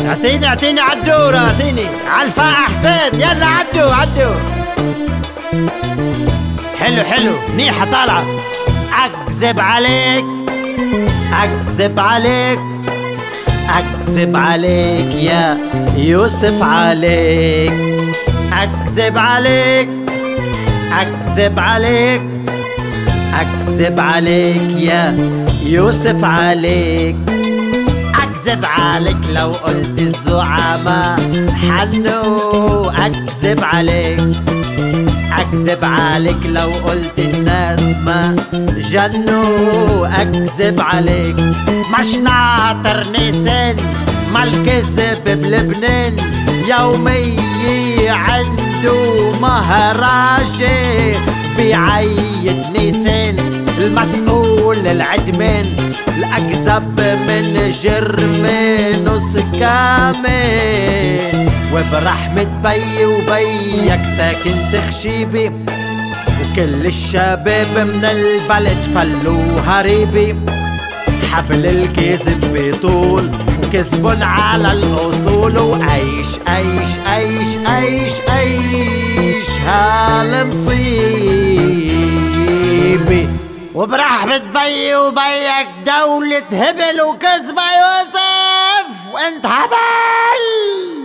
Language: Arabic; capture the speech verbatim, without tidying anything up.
اعطيني اعطيني عالدور، اعطيني عالفاء حسين، يلا عدو عدو. حلو حلو، منيحة طالعة. أكذب عليك أكذب عليك أكذب عليك يا يوسف عليك، أكذب عليك أكذب عليك أكذب عليك يا يوسف عليك. أكذب عليك لو قلت الزعماء حنوا، أكذب عليك أكذب عليك لو قلت الناس ما جنوا، أكذب عليك. مش ناطر نيسان ما الكذب بلبنان، يومي عنده مهراجة بيعيد نيسان. المسؤول العدمان الأكذب من جرمانوس كمان، وبرحمة بي وبيك ساكن تخشيبي، وكل الشباب من البلد فلوا هريبي. حبل الكذب بيطول وكذبن على الأصول، وعيش عيش عيش عيش عيش هالمصيبة. وبرحمة بي وبيك دولة هبل وكذبة يوسف، وانت هبل.